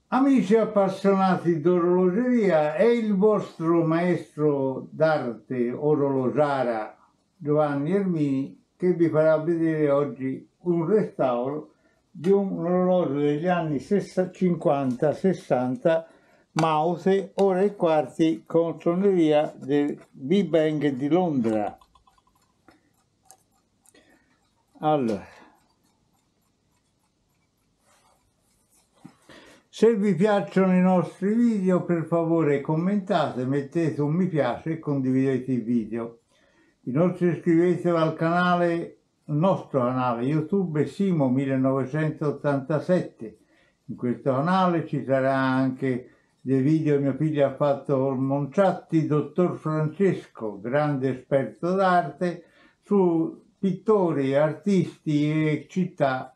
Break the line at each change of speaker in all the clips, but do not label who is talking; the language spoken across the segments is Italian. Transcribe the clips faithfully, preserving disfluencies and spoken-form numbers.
Amici appassionati d'orologeria, è il vostro maestro d'arte orologiara Giovanni Ermini che vi farà vedere oggi un restauro di un orologio degli anni cinquanta sessanta Mause ora e quarti con suoneria del Big Bang di Londra. Allora, se vi piacciono i nostri video, per favore commentate, mettete un mi piace e condividete il video. Inoltre iscrivetevi al canale, il nostro canale YouTube Simo millenovecentottantasette. In questo canale ci sarà anche dei video che mio figlio ha fatto con Monciatti, dottor Francesco, grande esperto d'arte, su pittori, artisti e città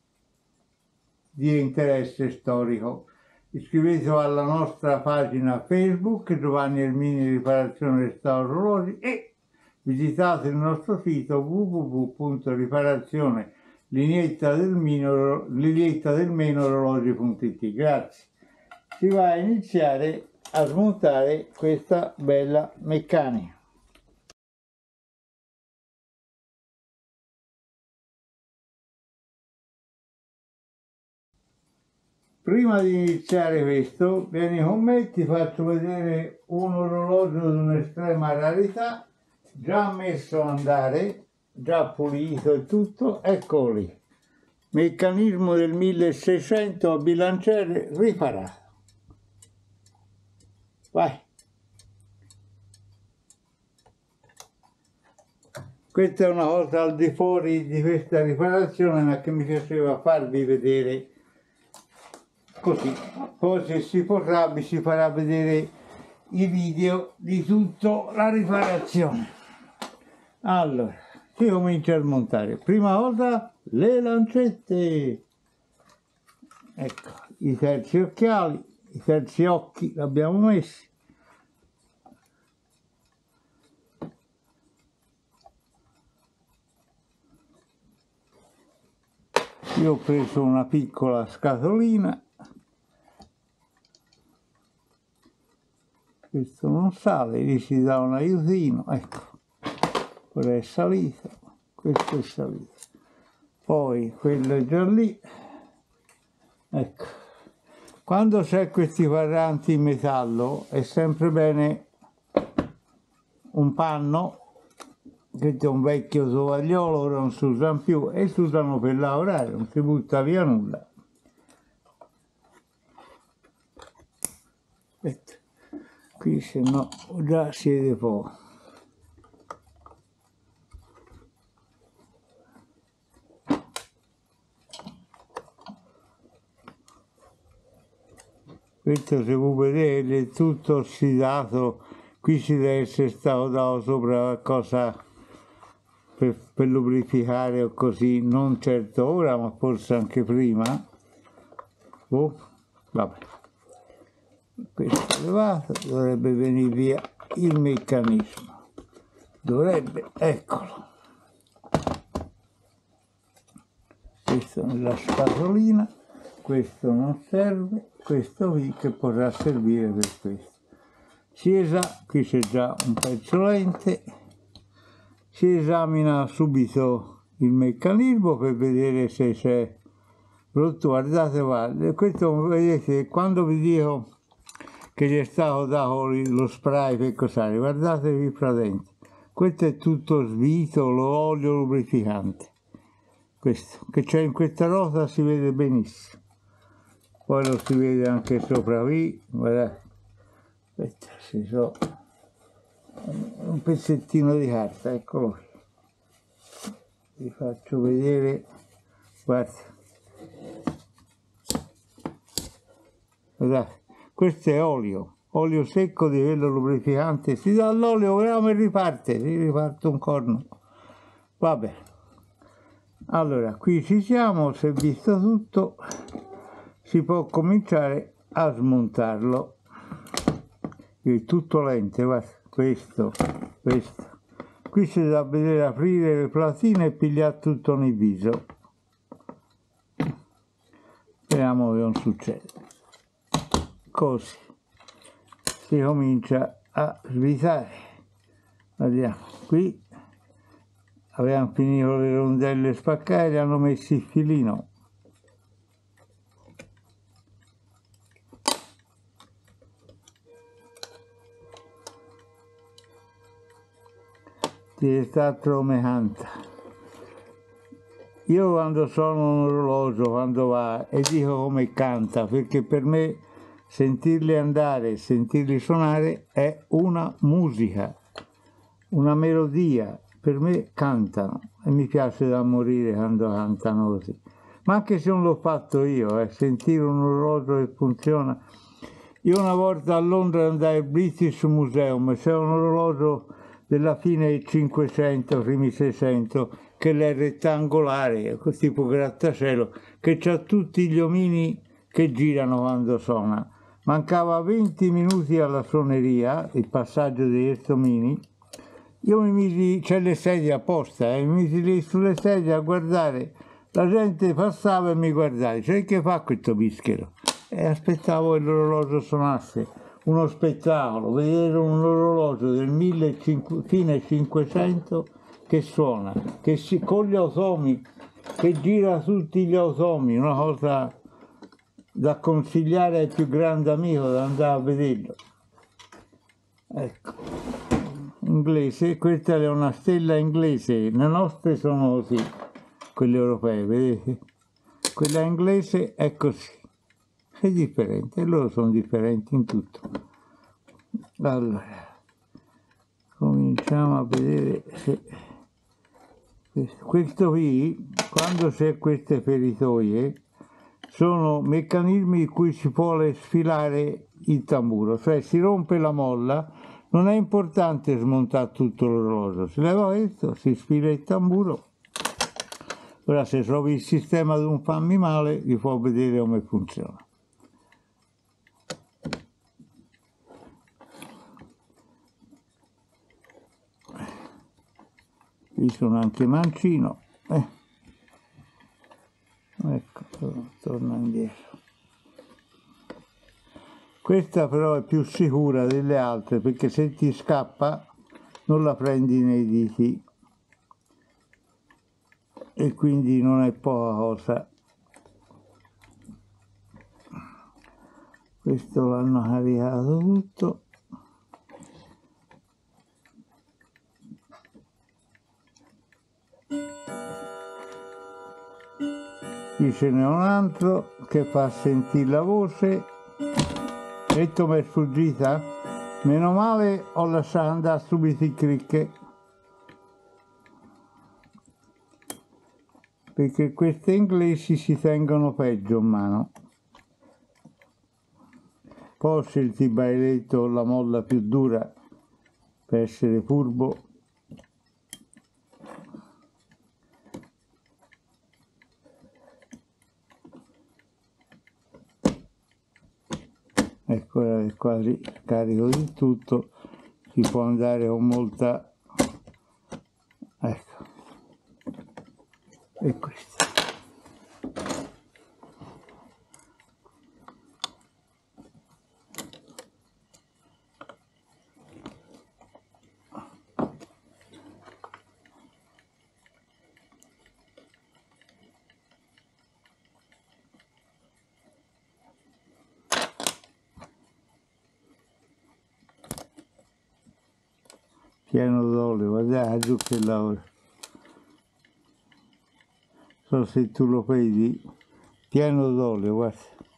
di interesse storico. Iscrivetevi alla nostra pagina Facebook Giovanni Ermini Riparazione Restauro Orologi e visitate il nostro sito w w w punto riparazione lineetta del meno orologi punto i t. Grazie. Si va a iniziare a smontare questa bella meccanica. Prima di iniziare questo, vieni con me, ti faccio vedere un orologio di un'estrema rarità, già messo a andare, già pulito e tutto, eccolo lì. Meccanismo del milleseicento a bilanciere riparato. Vai. Questa è una cosa al di fuori di questa riparazione, ma che mi piaceva farvi vedere così. Poi se si potrà vi si farà vedere i video di tutta la riparazione. Allora, si comincia a smontare. Prima cosa le lancette. Ecco, i terzi occhiali, i terzi occhi li abbiamo messi. Io ho preso una piccola scatolina. Questo non sale, lì si dà un aiutino, ecco, quello è salito, questo è salito. Poi quello è già lì, ecco. Quando c'è questi quadranti in metallo è sempre bene un panno, che è un vecchio tovagliolo, ora non si usano più, e si usano per lavorare, non si butta via nulla. Aspetta. Qui se no già siete poco. Questo se vuoi vedere è tutto ossidato, qui ci deve essere stato dato sopra qualcosa per, per lubrificare o così, non certo ora ma forse anche prima. Oh, vabbè. Questo è levato, dovrebbe venire via il meccanismo, dovrebbe, eccolo, questo nella scatolina, questo non serve, questo qui che potrà servire per questo. Si esa, qui c'è già un pezzo lente, si esamina subito il meccanismo per vedere se c'è rotto. Guardate, guardate, questo vedete, quando vi dico che gli è stato dato lo spray per cosare, guardatevi fra dentro, questo è tutto svito, l'olio lubrificante, questo che c'è in questa rota si vede benissimo, poi lo si vede anche sopra qui, guardate, aspetta, si so, un pezzettino di carta, eccolo qui, vi faccio vedere, guardate, guardate. Questo è olio, olio secco di quello lubrificante, si dà l'olio, vediamo e riparte, si riparte un corno. Vabbè, allora qui ci siamo, si è visto tutto, si può cominciare a smontarlo. È tutto lento, guarda, questo, questo. Qui si dà a vedere aprire le platine e pigliare tutto nel viso. Vediamo che non succede. così si comincia a svitare. Vediamo, qui avevamo finito le rondelle spaccate, le hanno messo il filino. Direttore come canta. Io quando sono un orologio, quando va, e dico come canta, perché per me sentirli andare, sentirli suonare è una musica, una melodia. Per me cantano e mi piace da morire quando cantano così. Ma anche se non l'ho fatto io, eh, sentire un orologio che funziona. Io una volta a Londra andai al British Museum, c'è un orologio della fine del Cinquecento, primi Seicento, che è rettangolare, tipo grattacielo, che ha tutti gli omini che girano quando suona. Mancava venti minuti alla suoneria, il passaggio degli questi omini. Io mi misi, c'è le sedie apposta, eh, mi misi lì sulle sedie a guardare, la gente passava e mi guardava, cioè che fa questo bischero? E aspettavo che l'orologio suonasse. Uno spettacolo, vedere un orologio del fine Cinquecento che suona, che si, con gli automi, che gira tutti gli automi, una cosa da consigliare al più grande amico da andare a vederlo. Ecco, inglese, questa è una stella inglese, le nostre sono così, quelle europee, vedete? Quella inglese è così. È differente, loro sono differenti in tutto. Allora, cominciamo a vedere se questo qui, quando c'è queste feritoie, sono meccanismi in cui si vuole sfilare il tamburo, cioè si rompe la molla, non è importante smontare tutto l'orologio, si leva questo, si sfila il tamburo. Ora se trovi il sistema di un fammi male, vi può vedere come funziona. Qui sono anche mancino, eh. Ecco, torna indietro. Questa però è più sicura delle altre perché se ti scappa non la prendi nei diti e quindi non è poca cosa. Questo l'hanno caricato tutto. Qui ce n'è un altro che fa sentire la voce. Detto mi è sfuggita? Meno male ho lasciato andare subito il crick, perché queste inglesi si tengono peggio in mano. Poi ho scelto il bailetto, la molla più dura per essere furbo. Ecco qua, carico di tutto, si può andare con molta, ecco, e questo. Pieno d'olio, guarda giù che lavoro. So se tu lo vedi, pieno d'olio, guarda.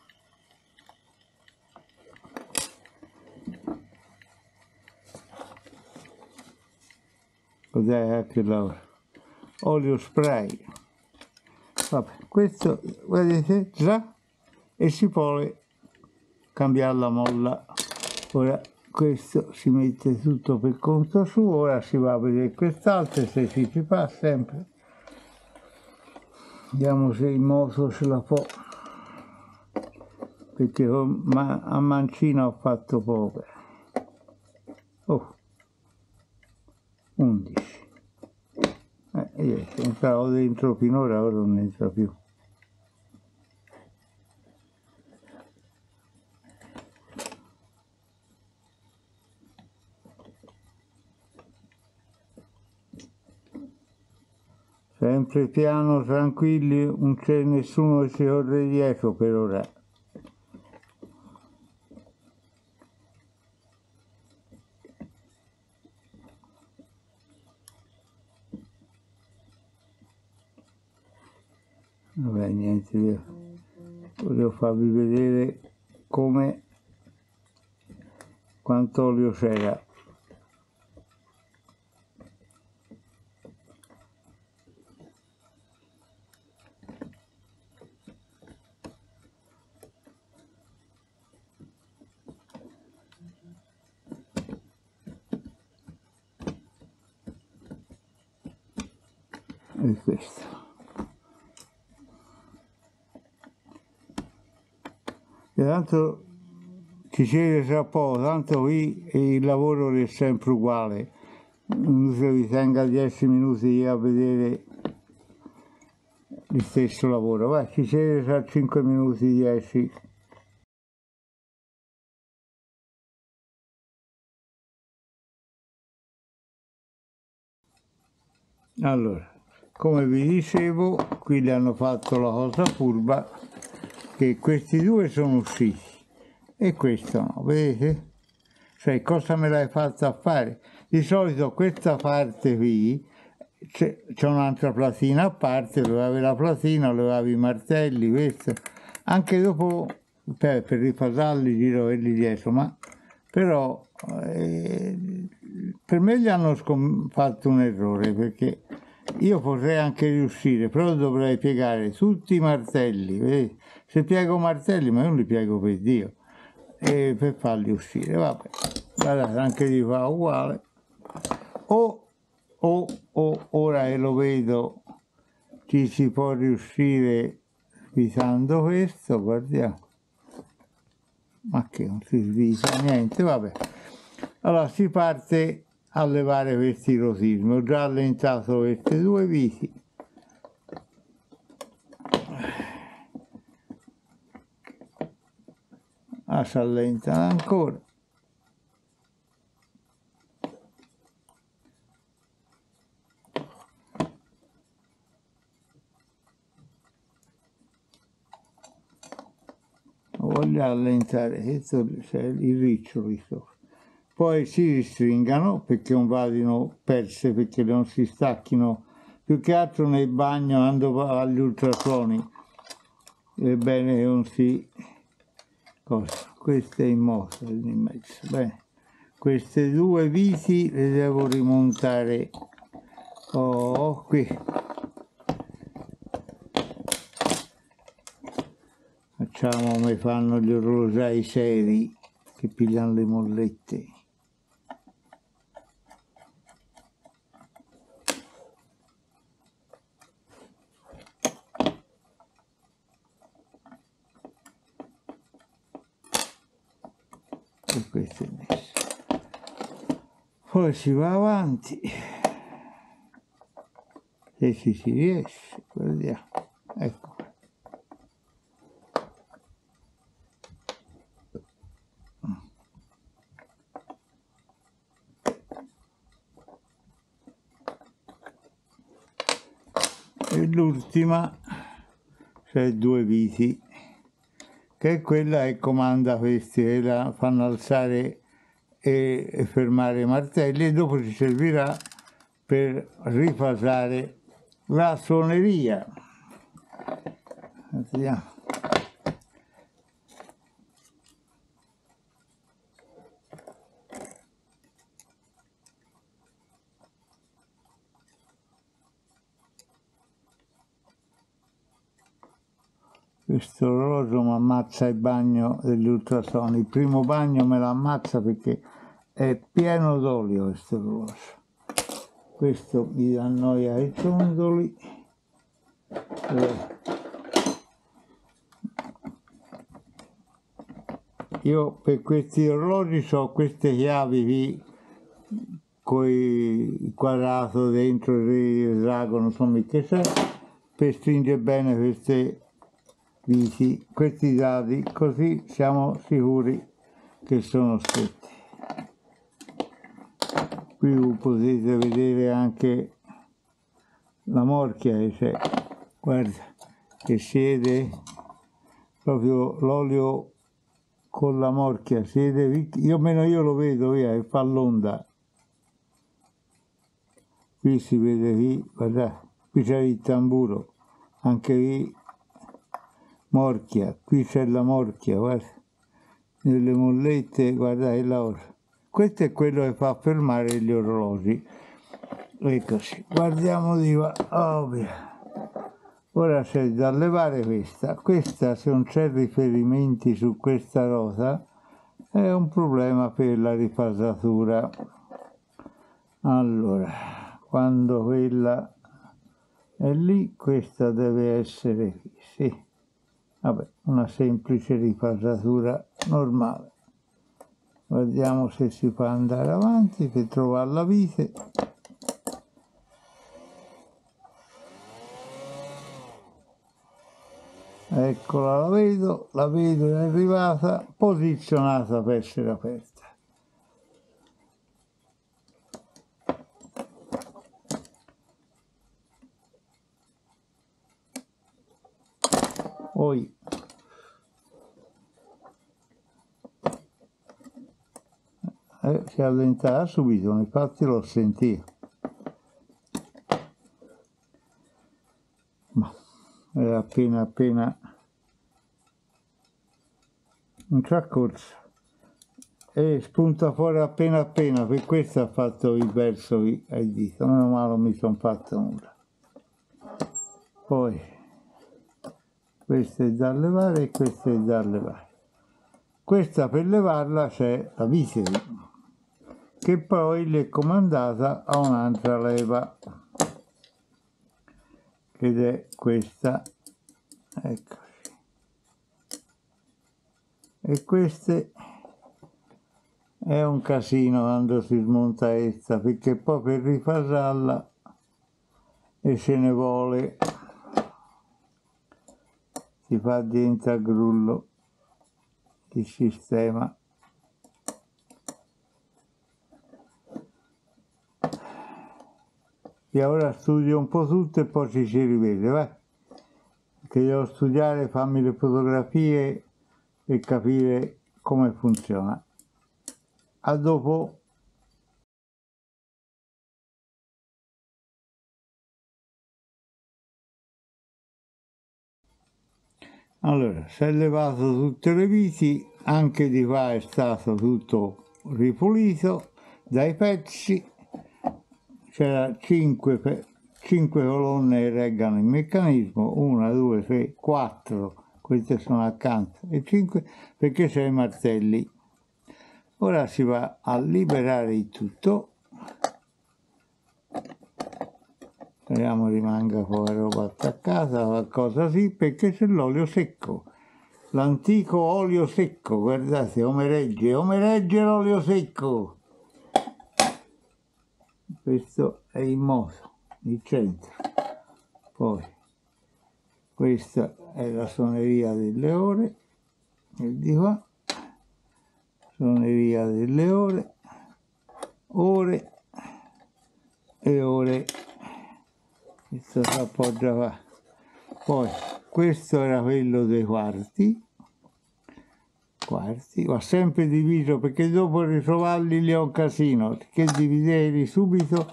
Guarda che lavoro. Olio spray. Vabbè, questo, vedete, già, e si può cambiare la molla. Ora, questo si mette tutto per conto suo, ora si va a vedere quest'altro se si ci fa sempre. Vediamo se il moto ce la può, perché a mancina ho fatto poco. Oh, undici. Eh, io entravo dentro finora, ora non entra più. sempre piano, tranquilli, non c'è nessuno che ci corre dietro per ora. Vabbè, niente, io voglio farvi vedere come, quanto olio c'era. E questo. E tanto ci siete tra poco, tanto qui il lavoro è sempre uguale, non se vi tenga dieci minuti a vedere il stesso lavoro. Vai, ci siete tra cinque minuti, dieci. Allora, come vi dicevo, qui le hanno fatto la cosa furba, che questi due sono usciti e questo no, vedete? Cioè, cosa me l'hai fatta fare? Di solito questa parte qui c'è un'altra platina a parte, levavi la platina, levavi i martelli, questo. Anche dopo, per, per rifasarli, giro quelli dietro, ma però eh, per me gli hanno fatto un errore, perché io potrei anche riuscire, però dovrei piegare tutti i martelli, vedete? Se piego martelli, ma io non li piego per Dio, e per farli uscire, vabbè, guardate, anche di fa uguale. O, o, o, ora che lo vedo, ci si può riuscire svisando questo, guardiamo. Ma che non si svisa niente, vabbè. Allora si parte a levare questi rotismi. Ho già allentato queste due viti. Ah, si allentano ancora. Voglio allentare, questo c'è il ricciolo sopra. Poi si ristringano perché non vadino perse, perché non si stacchino. Più che altro nel bagno, andando agli ultrasuoni, è bene che non si... Cosa? Questo è in moto, in mezzo. Bene. Queste due viti le devo rimontare. Oh, qui. Facciamo come fanno gli orologiai seri che pigliano le mollette. E questo è messo. Poi si va avanti. Se ci si riesce, guardiamo. Ecco. E l'ultima, cioè due viti, che è quella che comanda questi, che la fanno alzare e, e fermare i martelli, e dopo ci servirà per rifasare la suoneria. Vediamo. Questo orologio mi ammazza il bagno degli ultrasuoni. Il primo bagno me lo ammazza perché è pieno d'olio questo orologio. Questo mi dà noia ai ciondoli. Io per questi orologi ho queste chiavi qui con il quadrato dentro il drago, non so che c'è, per stringere bene queste viti, questi dadi, così siamo sicuri che sono stretti. Qui potete vedere anche la morchia che c'è, guarda, che si vede proprio l'olio con la morchia, si vede, io almeno io lo vedo, via, che fa l'onda. Qui si vede qui, guarda, qui c'è il tamburo, anche qui morchia, qui c'è la morchia, guarda, nelle mollette, guardate l'oro. Questo è quello che fa fermare gli orologi. Eccoci, guardiamo di qua, oh, ora c'è da levare questa, questa se non c'è riferimenti su questa rosa è un problema per la rifasatura. Allora, quando quella è lì, questa deve essere qui, sì, vabbè, una semplice rifasatura normale. Vediamo se si può andare avanti per trovare la vite. Eccola, la vedo, la vedo, è arrivata, posizionata per essere aperta. Poi eh, si allenterà subito, infatti l'ho sentito. Ma è appena appena non c'è corso e spunta fuori appena appena, per questo ha fatto il verso ai dito, meno male non mi sono fatto nulla. Poi questa è da levare e questa è da levare. Questa per levarla c'è la visera, che poi le è comandata a un'altra leva, ed è questa, eccoci. E queste è un casino quando si smonta essa, perché poi per rifasarla e se ne vuole, si fa diventare grullo il sistema. E ora studio un po' tutto e poi ci si rivede, vai, che devo studiare, fammi le fotografie e capire come funziona. A dopo. Allora, si è levato tutte le viti, anche di qua è stato tutto ripulito dai pezzi, c'era cinque, cinque colonne che reggano il meccanismo, una, due, tre, quattro, queste sono accanto, e cinque perché c'è i martelli. Ora si va a liberare il tutto, speriamo rimanga poi roba attaccata, qualcosa sì, perché c'è l'olio secco, l'antico olio secco, guardate, come regge, come regge l'olio secco. Questo è il moto, il centro. Poi questa è la suoneria delle ore, e di qua, suoneria delle ore, ore e ore. Questo si appoggia qua. Poi questo era quello dei quarti, quarti, va sempre diviso perché dopo ritrovarli li ho un casino, che divideri subito,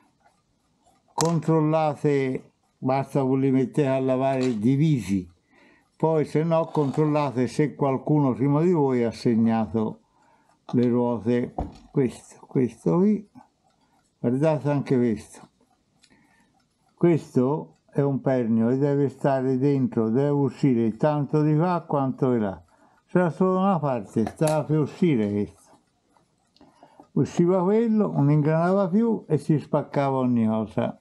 controllate, basta che li mettete a lavare divisi, poi se no controllate se qualcuno prima di voi ha segnato le ruote. Questo, questo qui, guardate anche questo. Questo è un pernio e deve stare dentro, deve uscire tanto di qua quanto di là. C'era solo una parte, stava per uscire questo. Usciva quello, non ingranava più e si spaccava ogni cosa.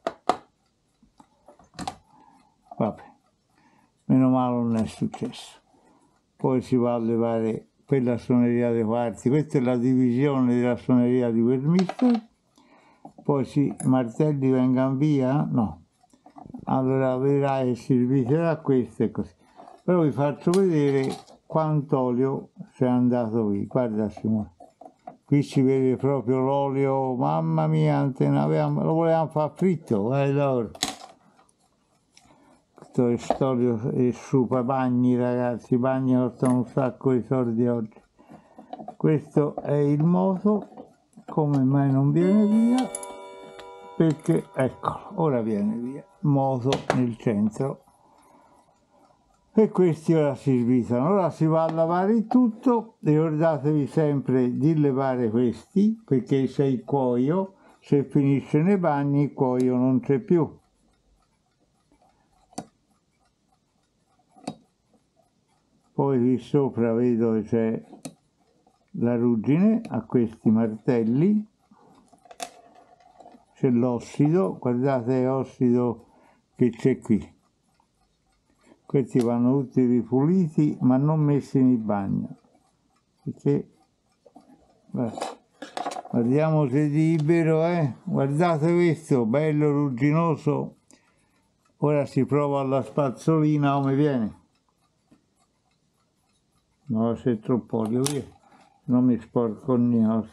Vabbè, meno male non è successo. Poi si va a levare quella suoneria dei quarti, questa è la divisione della suoneria di Westminster. Poi sì, i martelli vengano via? No. Allora vedrai che si ripieterà questo e così. Però vi faccio vedere quanto olio c'è andato qui. Guarda Simone, qui si vede proprio l'olio, mamma mia, lo volevamo far fritto, guarda l'oro. questo è storia e sciupa bagni, ragazzi, i bagni costano un sacco di soldi oggi. Questo è il moto, come mai non viene via? Perché, eccolo, ora viene via, moto nel centro. E questi ora si svisano. Ora si va a lavare il tutto, ricordatevi sempre di levare questi, perché se il cuoio, se finisce nei bagni, il cuoio non c'è più. Poi qui sopra vedo che c'è la ruggine a questi martelli, c'è l'ossido, guardate l'ossido che c'è qui. Questi vanno tutti ripuliti ma non messi in bagno, perché guardiamo se è libero, eh? Guardate questo, bello rugginoso. Ora si prova alla spazzolina come viene. No, c'è troppo olio, via, non mi sporco niente.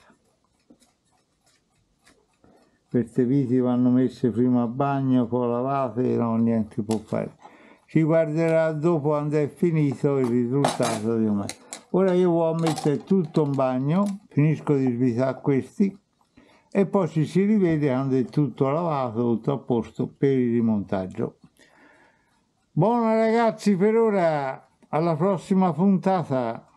Queste viti vanno messe prima a bagno, poi lavate e non niente può fare. Si guarderà dopo quando è finito il risultato di me. Ora io voglio mettere tutto in bagno, finisco di svisare questi e poi ci si rivede quando è tutto lavato, tutto a posto per il rimontaggio. Buona ragazzi per ora, alla prossima puntata.